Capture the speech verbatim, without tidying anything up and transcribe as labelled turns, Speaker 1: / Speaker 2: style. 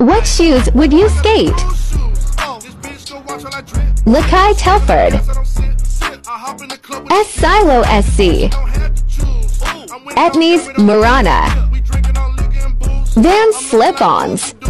Speaker 1: What shoes would you skate? Lakai Telford. S Silo S C. Etnies Marana. Van Slip-Ons.